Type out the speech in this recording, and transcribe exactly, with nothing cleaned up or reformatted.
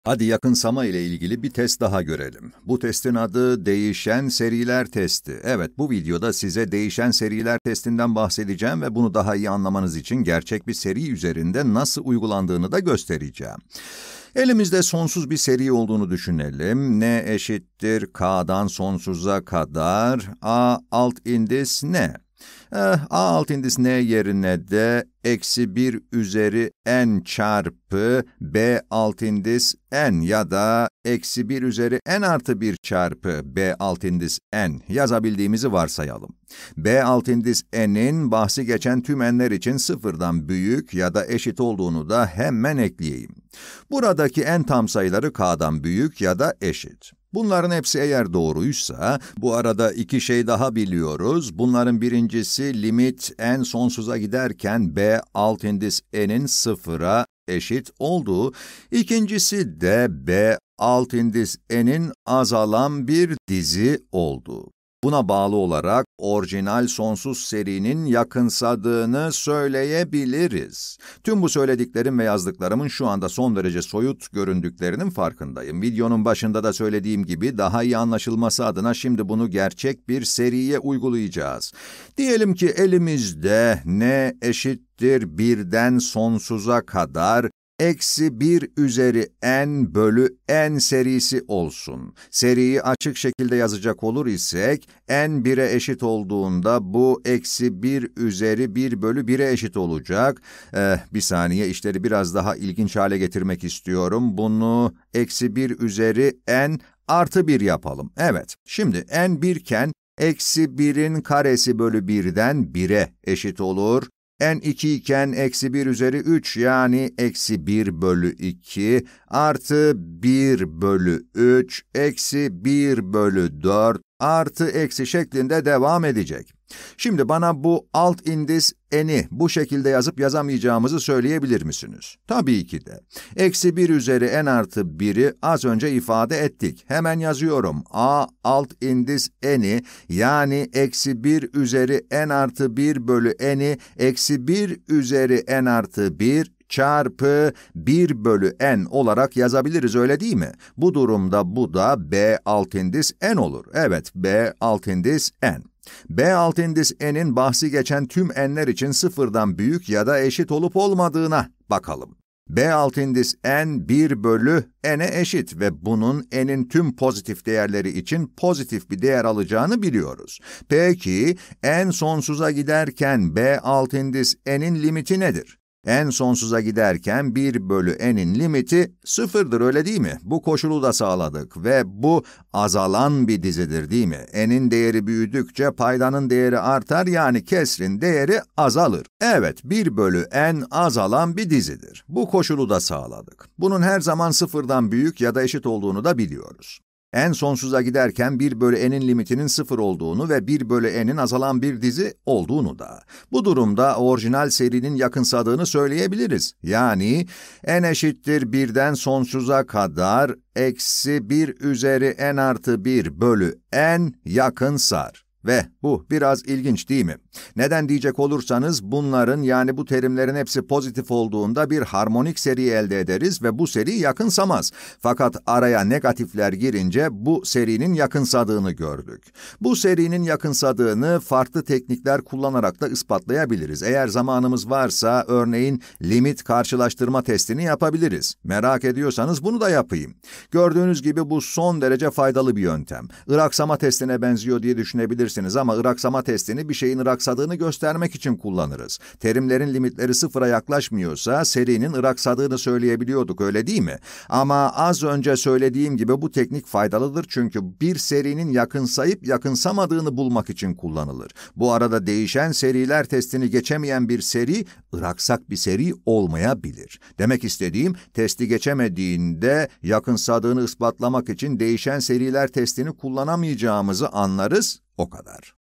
Hadi yakınsama ile ilgili bir test daha görelim. Bu testin adı değişen seriler testi. Evet, bu videoda size değişen seriler testinden bahsedeceğim ve bunu daha iyi anlamanız için gerçek bir seri üzerinde nasıl uygulandığını da göstereceğim. Elimizde sonsuz bir seri olduğunu düşünelim. N eşittir K'dan sonsuza kadar A alt indis ne? Eh, A alt indis n yerine de eksi bir üzeri n çarpı B alt indis n ya da eksi bir üzeri n artı bir çarpı B alt indis n yazabildiğimizi varsayalım. B alt indis n'in bahsi geçen tüm n'ler için sıfırdan büyük ya da eşit olduğunu da hemen ekleyeyim. Buradaki n tam sayıları K'dan büyük ya da eşit. Bunların hepsi eğer doğruysa, bu arada iki şey daha biliyoruz. Bunların birincisi limit n sonsuza giderken B alt indis n'in sıfıra eşit olduğu, İkincisi de B alt indis n'in azalan bir dizi olduğu. Buna bağlı olarak orijinal sonsuz serinin yakınsadığını söyleyebiliriz. Tüm bu söylediklerim ve yazdıklarımın şu anda son derece soyut göründüklerinin farkındayım. Videonun başında da söylediğim gibi daha iyi anlaşılması adına şimdi bunu gerçek bir seriye uygulayacağız. Diyelim ki elimizde n eşittir birden sonsuza kadar eksi bir üzeri n bölü n serisi olsun. Seriyi açık şekilde yazacak olur isek, n bire eşit olduğunda bu eksi bir üzeri bir bölü bire eşit olacak. Eh, bir saniye, işleri biraz daha ilginç hale getirmek istiyorum. Bunu eksi bir üzeri n artı bir yapalım. Evet, şimdi n birken eksi birin karesi bölü birden bire eşit olur. n iki iken eksi bir üzeri üç yani eksi bir bölü iki artı bir bölü üç eksi bir bölü dört artı eksi şeklinde devam edecek. Şimdi bana bu alt indis n'i bu şekilde yazıp yazamayacağımızı söyleyebilir misiniz? Tabii ki de. Eksi bir üzeri n artı bir'i az önce ifade ettik. Hemen yazıyorum. A alt indis n'i yani eksi bir üzeri n artı bir bölü n'i eksi bir üzeri n artı bir çarpı bir bölü n olarak yazabiliriz, öyle değil mi? Bu durumda bu da B alt indis n olur. Evet, B alt indis n. B alt indis n'in bahsi geçen tüm n'ler için sıfırdan büyük ya da eşit olup olmadığına bakalım. B alt indis n bir bölü n'e eşit ve bunun n'in tüm pozitif değerleri için pozitif bir değer alacağını biliyoruz. Peki, n sonsuza giderken B alt indis n'in limiti nedir? N sonsuza giderken bir bölü n'in limiti sıfırdır, öyle değil mi? Bu koşulu da sağladık ve bu azalan bir dizidir, değil mi? N'in değeri büyüdükçe paydanın değeri artar, yani kesrin değeri azalır. Evet, bir bölü n azalan bir dizidir. Bu koşulu da sağladık. Bunun her zaman sıfırdan büyük ya da eşit olduğunu da biliyoruz. N sonsuza giderken bir bölü n'in limitinin sıfır olduğunu ve bir bölü n'in azalan bir dizi olduğunu da. Bu durumda orijinal serinin yakınsadığını söyleyebiliriz. Yani n eşittir birden sonsuza kadar eksi bir üzeri n artı bir bölü n yakınsar. Ve bu biraz ilginç değil mi? Neden diyecek olursanız bunların, yani bu terimlerin hepsi pozitif olduğunda bir harmonik seri elde ederiz ve bu seri yakınsamaz. Fakat araya negatifler girince bu serinin yakınsadığını gördük. Bu serinin yakınsadığını farklı teknikler kullanarak da ispatlayabiliriz. Eğer zamanımız varsa örneğin limit karşılaştırma testini yapabiliriz. Merak ediyorsanız bunu da yapayım. Gördüğünüz gibi bu son derece faydalı bir yöntem. Iraksama testine benziyor diye düşünebilirsiniz. Ama iraksama testini bir şeyin iraksadığını göstermek için kullanırız. Terimlerin limitleri sıfıra yaklaşmıyorsa serinin iraksadığını söyleyebiliyorduk, öyle değil mi? Ama az önce söylediğim gibi bu teknik faydalıdır çünkü bir serinin yakınsayıp yakınsamadığını bulmak için kullanılır. Bu arada değişen seriler testini geçemeyen bir seri, iraksak bir seri olmayabilir. Demek istediğim, testi geçemediğinde yakınsadığını ispatlamak için değişen seriler testini kullanamayacağımızı anlarız. O kadar.